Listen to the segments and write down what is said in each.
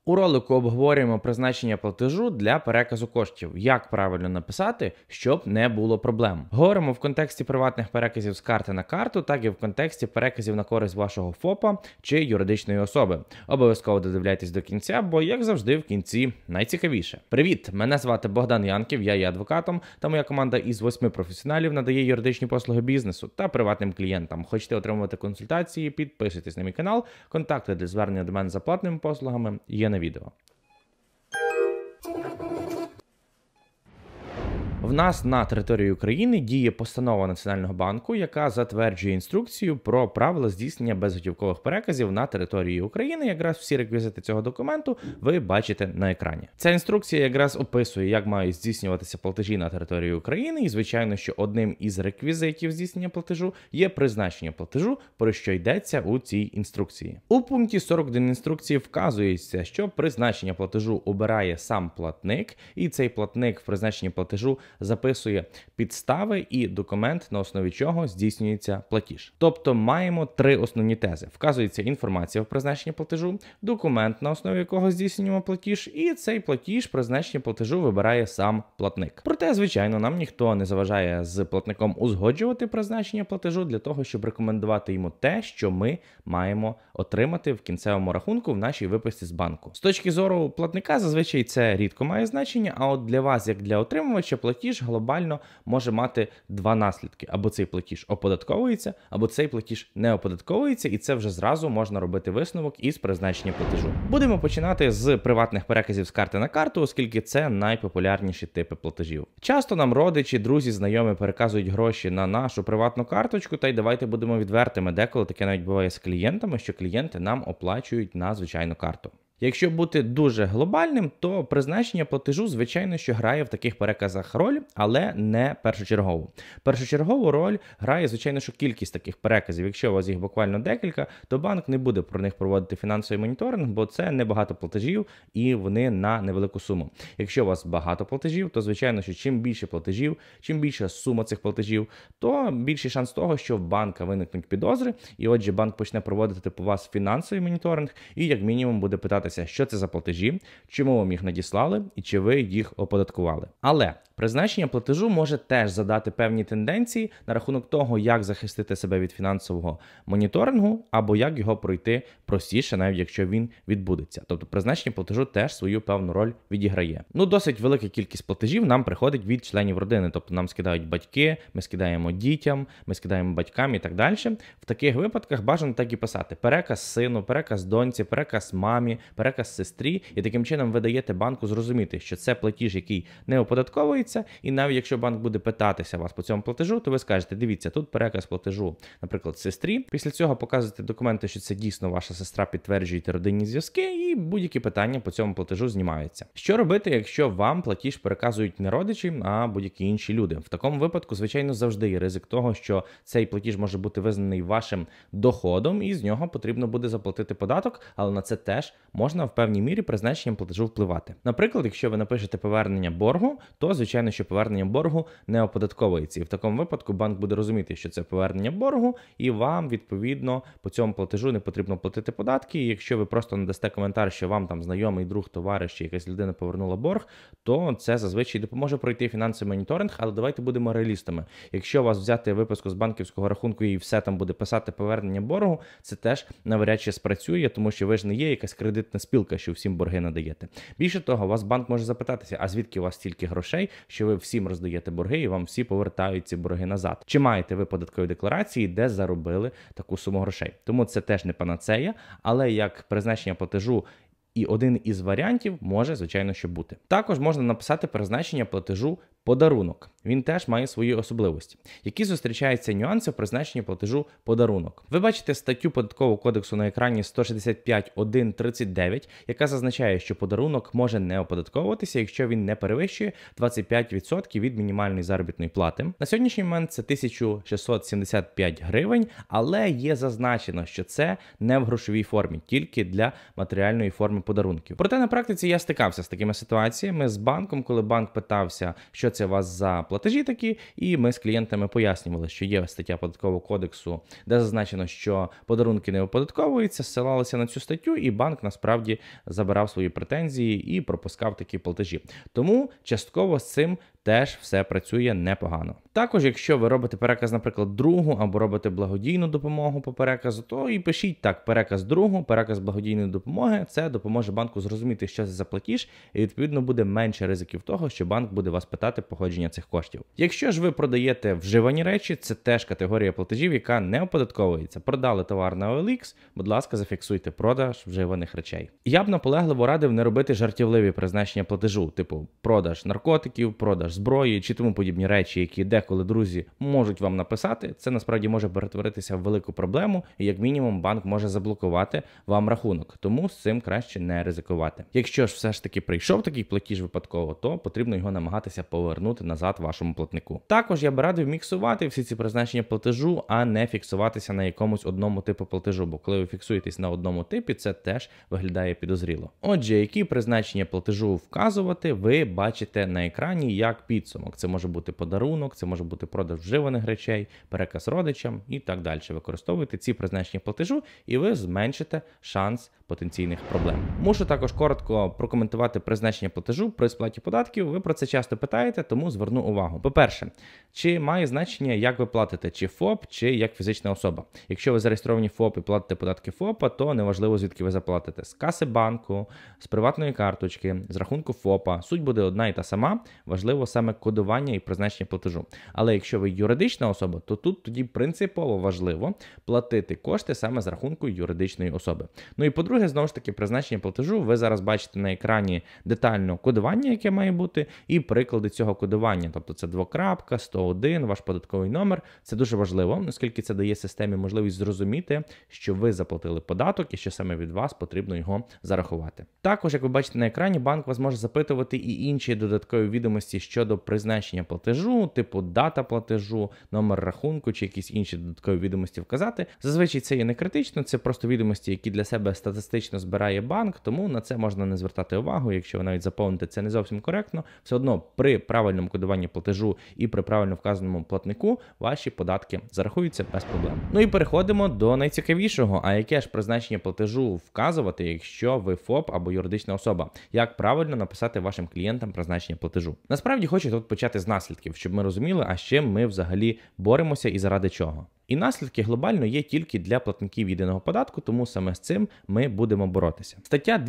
У ролику обговорюємо призначення платежу для переказу коштів, як правильно написати, щоб не було проблем. Говоримо в контексті приватних переказів з карти на карту, так і в контексті переказів на користь вашого ФОПа чи юридичної особи. Обов'язково додивляйтесь до кінця, бо, як завжди, в кінці найцікавіше. Привіт! Мене звати Богдан Янків, я є адвокатом, та моя команда із 8 професіоналів надає юридичні послуги бізнесу та приватним клієнтам. Хочете отримувати консультації, підписуйтесь на мій канал, контакти для звернення до мене за платними послугами є на відео. В нас на території України діє постанова Національного банку, яка затверджує інструкцію про правила здійснення безготівкових переказів на території України. Якраз всі реквізити цього документу ви бачите на екрані. Ця інструкція якраз описує, як мають здійснюватися платежі на території України, і, звичайно, що одним із реквізитів здійснення платежу є призначення платежу, про що йдеться у цій інструкції. У пункті 41 інструкції вказується, що призначення платежу обирає сам платник, і цей платник в призначенні платежу записує підстави і документ, на основі чого здійснюється платіж. Тобто маємо три основні тези. Вказується інформація в призначенні платежу, документ, на основі якого здійснюємо платіж, і цей платіж призначення платежу вибирає сам платник. Проте, звичайно, нам ніхто не заважає з платником узгоджувати призначення платежу для того, щоб рекомендувати йому те, що ми маємо отримати в кінцевому рахунку в нашій виписці з банку. З точки зору платника, зазвичай це рідко має значення, а от для вас, як для отримувача, платіж глобально може мати два наслідки. Або цей платіж оподатковується, або цей платіж не оподатковується, і це вже зразу можна робити висновок із призначення платежу. Будемо починати з приватних переказів з карти на карту, оскільки це найпопулярніші типи платежів. Часто нам родичі, друзі, знайомі переказують гроші на нашу приватну карточку, та й давайте будемо відвертими. Деколи таке навіть буває з клієнтами, що клієнти нам оплачують на звичайну карту. Якщо бути дуже глобальним, то призначення платежу, звичайно, що грає в таких переказах роль, але не першочергову. Першочергову роль грає, звичайно, що кількість таких переказів. Якщо у вас їх буквально декілька, то банк не буде про них проводити фінансовий моніторинг, бо це небагато платежів і вони на невелику суму. Якщо у вас багато платежів, то, звичайно, що чим більше платежів, чим більша сума цих платежів, то більший шанс того, що в банка виникнуть підозри, і отже банк почне проводити по вас фінансовий моніторинг і, як мінімум, буде питати, що це за платежі, чому вам їх надіслали і чи ви їх оподаткували. Але призначення платежу може теж задати певні тенденції на рахунок того, як захистити себе від фінансового моніторингу або як його пройти простіше, навіть якщо він відбудеться. Тобто призначення платежу теж свою певну роль відіграє. Досить велика кількість платежів нам приходить від членів родини, тобто нам скидають батьки, ми скидаємо дітям, ми скидаємо батькам і так далі. В таких випадках бажано так і писати: переказ сину, переказ доньці, переказ мамі, переказ сестрі, і таким чином ви даєте банку зрозуміти, що це платіж, який не оподатковується, і навіть якщо банк буде питатися вас по цьому платежу, то ви скажете: дивіться, тут переказ платежу, наприклад, сестрі. Після цього показуєте документи, що це дійсно ваша сестра, підтверджуєте родинні зв'язки, і будь-які питання по цьому платежу знімаються. Що робити, якщо вам платіж переказують не родичі, а будь-які інші люди? В такому випадку, звичайно, завжди є ризик того, що цей платіж може бути визнаний вашим доходом, і з нього потрібно буде заплатити податок, але на це теж можна в певній мірі призначенням платежу впливати. Наприклад, якщо ви напишете повернення боргу, то, звичайно, що повернення боргу не оподатковується. І в такому випадку банк буде розуміти, що це повернення боргу, і вам, відповідно, по цьому платежу не потрібно платити податки. І якщо ви просто надасте коментар, що вам там знайомий, друг, товариш чи якась людина повернула борг, то це зазвичай допоможе пройти фінансовий моніторинг, але давайте будемо реалістами. Якщо у вас взяти виписку з банківського рахунку і все там буде писати повернення боргу, це теж навряд чи спрацює, тому що ви ж не є якась кредитна спілка, що всім борги надаєте. Більше того, вас банк може запитатися: а звідки у вас стільки грошей, що ви всім роздаєте борги і вам всі повертають ці борги назад? Чи маєте ви податкові декларації, де заробили таку суму грошей? Тому це теж не панацея, але як призначення платежу і один із варіантів може, звичайно, що бути. Також можна написати призначення платежу подарунок. Він теж має свої особливості. Які зустрічаються нюанси в призначенні платежу подарунок? Ви бачите статтю Податкового кодексу на екрані 165.1.39, яка зазначає, що подарунок може не оподатковуватися, якщо він не перевищує 25% від мінімальної заробітної плати. На сьогоднішній момент це 1675 гривень, але є зазначено, що це не в грошовій формі, тільки для матеріальної форми подарунків. Проте на практиці я стикався з такими ситуаціями з банком, коли банк питався, що кличе вас за платежі такі, і ми з клієнтами пояснювали, що є стаття Податкового кодексу, де зазначено, що подарунки не оподатковуються, ссилалися на цю статтю, і банк насправді забирав свої претензії і пропускав такі платежі. Тому частково з цим теж все працює непогано. Також, якщо ви робите переказ, наприклад, другу або робите благодійну допомогу по переказу, то і пишіть так: переказ другу, переказ благодійної допомоги. Це допоможе банку зрозуміти, що це за платіж, і відповідно буде менше ризиків того, що банк буде вас питати походження цих коштів. Якщо ж ви продаєте вживані речі, це теж категорія платежів, яка не оподатковується. Продали товар на OLX, будь ласка, зафіксуйте продаж вживаних речей. Я б наполегливо радив не робити жартівливі призначення платежу, типу продаж наркотиків, продаж зброї чи тому подібні речі, які деколи друзі можуть вам написати. Це насправді може перетворитися в велику проблему, і як мінімум банк може заблокувати вам рахунок. Тому з цим краще не ризикувати. Якщо ж все ж таки прийшов такий платіж випадково, то потрібно його намагатися повернути назад вашому платнику. Також я б радив міксувати всі ці призначення платежу, а не фіксуватися на якомусь одному типу платежу, бо коли ви фіксуєтесь на одному типі, це теж виглядає підозріло. Отже, які призначення платежу вказувати, ви бачите на екрані як підсумок. Це може бути подарунок, це може бути продаж вживаних речей, переказ родичам і так далі. Використовуйте ці призначення платежу, і ви зменшите шанс потенційних проблем. Мушу також коротко прокоментувати призначення платежу при сплаті податків. Ви про це часто питаєте, тому зверну увагу. По-перше, чи має значення, як ви платите, чи ФОП, чи як фізична особа. Якщо ви зареєстровані ФОП і платите податки ФОПа, то неважливо, звідки ви заплатите. З каси банку, з приватної карточки, з рахунку ФОПа. Суть буде одна і та сама. Важливо саме кодування і призначення платежу. Але якщо ви юридична особа, то тут тоді принципово важливо платити кошти саме з рахунку юридичної особи. Ну і по-друге, знову ж таки, призначення платежу. Ви зараз бачите на екрані детально кодування, яке має бути, і приклади цього кодування. Тобто це 2.101, ваш податковий номер. Це дуже важливо, оскільки це дає системі можливість зрозуміти, що ви заплатили податок і що саме від вас потрібно його зарахувати. Також, як ви бачите на екрані, банк вас може запитувати і інші додаткові відомості щодо призначення платежу, типу дата платежу, номер рахунку чи якісь інші додаткові відомості вказати. Зазвичай це є не критично, це просто відомості, які для себе статистично збирає банк, тому на це можна не звертати увагу. Якщо ви навіть заповните це не зовсім коректно, все одно при правильному кодуванні платежу і при правильно вказаному платнику ваші податки зарахуються без проблем. Ну і переходимо до найцікавішого. А яке ж призначення платежу вказувати, якщо ви ФОП або юридична особа? Як правильно написати вашим клієнтам призначення платежу? Насправді хочу тут почати з наслідків, щоб ми розуміли, а з чим ми взагалі боремося і заради чого. І наслідки глобально є тільки для платників єдиного податку, тому саме з цим ми будемо боротися. Стаття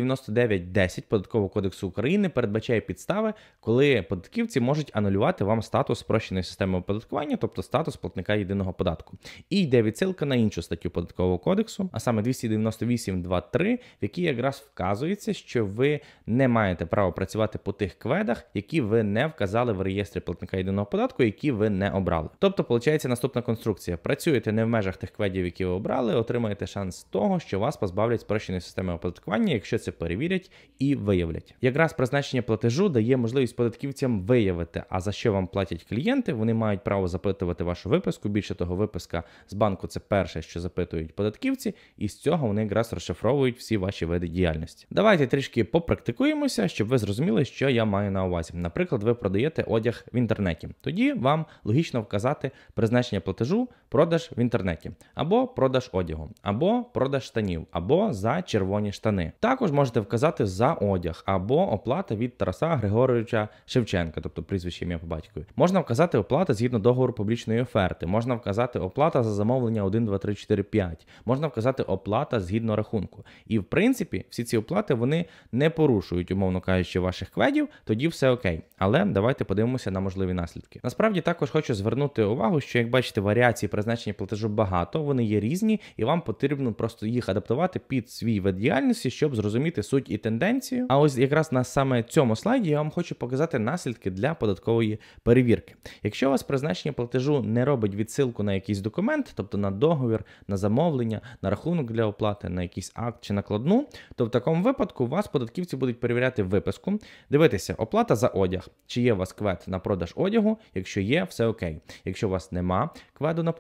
299.10 Податкового кодексу України передбачає підстави, коли податківці можуть анулювати вам статус спрощеної системи оподаткування, тобто статус платника єдиного податку. І йде відсилка на іншу статтю Податкового кодексу, а саме 298.2.3, в якій якраз вказується, що ви не маєте права працювати по тих кведах, які ви не вказали в реєстрі платника єдиного податку, які ви не обрали. Тобто, виходить наступна конструкція. Працюєте не в межах тих кведів, які ви обрали, отримаєте шанс того, що вас позбавлять спрощеної системи оподаткування, якщо це перевірять і виявлять. Якраз призначення платежу дає можливість податківцям виявити, а за що вам платять клієнти. Вони мають право запитувати вашу виписку. Більше того, виписка з банку – це перше, що запитують податківці, і з цього вони якраз розшифровують всі ваші види діяльності. Давайте трішки попрактикуємося, щоб ви зрозуміли, що я маю на увазі. Наприклад, ви продаєте одяг в інтернеті. Тоді вам логічно вказати призначення платежу продаж в інтернеті, або продаж одягу, або продаж штанів, або за червоні штани. Також можете вказати за одяг, або оплата від Тараса Григоровича Шевченка, тобто прізвище, ім'я по батькові. Можна вказати оплата згідно договору публічної оферти, можна вказати оплата за замовлення 1, 2, 3, 4, 5, можна вказати оплата згідно рахунку. І в принципі, всі ці оплати, вони не порушують, умовно кажучи, ваших кведів, тоді все окей. Але давайте подивимося на можливі наслідки. Насправді також хочу звернути увагу, що, як бачите, варіацій призначення платежу багато, вони є різні, і вам потрібно просто їх адаптувати під свій вид діяльності, щоб зрозуміти суть і тенденцію. А ось якраз на саме цьому слайді я вам хочу показати наслідки для податкової перевірки. Якщо у вас призначення платежу не робить відсилку на якийсь документ, тобто на договір, на замовлення, на рахунок для оплати, на якийсь акт чи накладну, то в такому випадку вас податківці будуть перевіряти виписку, дивитися оплата за одяг, чи є у вас квед на продаж одягу, якщо є, все окей. Якщо у вас нема кведу на продаж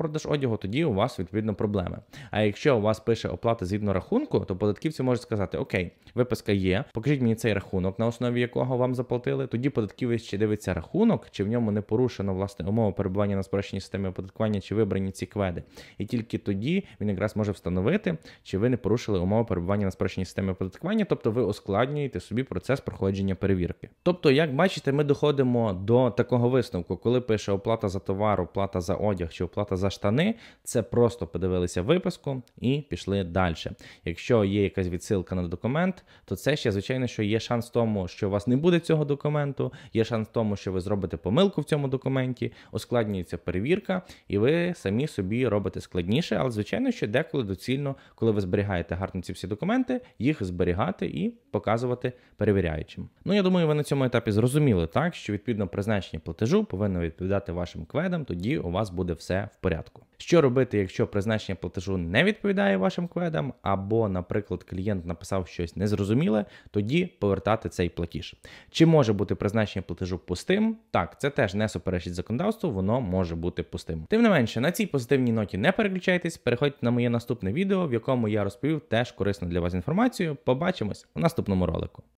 продаж одягу, тоді у вас відповідно проблеми. А якщо у вас пише оплата згідно рахунку, то податківці можуть сказати: окей, виписка є, покажіть мені цей рахунок, на основі якого вам заплатили. Тоді податківець ще дивиться рахунок, чи в ньому не порушено власне умови перебування на спрощеній системі оподаткування, чи вибрані ці кведи. І тільки тоді він якраз може встановити, чи ви не порушили умови перебування на спрощеній системі оподаткування, тобто ви ускладнюєте собі процес проходження перевірки. Тобто, як бачите, ми доходимо до такого висновку, коли пише оплата за товар, оплата за одяг чи оплата за штани, це просто подивилися виписку і пішли далі. Якщо є якась відсилка на документ, то це ще, звичайно, що є шанс в тому, що у вас не буде цього документу, є шанс в тому, що ви зробите помилку в цьому документі, ускладнюється перевірка, і ви самі собі робите складніше, але, звичайно, що деколи доцільно, коли ви зберігаєте гарно ці всі документи, їх зберігати і показувати перевіряючим. Ну, я думаю, ви на цьому етапі зрозуміли, так, що відповідно призначення платежу повинно відповідати вашим кведам, тоді у вас буде все в порядку. Що робити, якщо призначення платежу не відповідає вашим кведам, або, наприклад, клієнт написав щось незрозуміле, тоді повертати цей платіж. Чи може бути призначення платежу пустим? Так, це теж не суперечить законодавству, воно може бути пустим. Тим не менше, на цій позитивній ноті не переключайтесь, переходьте на моє наступне відео, в якому я розповів теж корисну для вас інформацію. Побачимось у наступному ролику.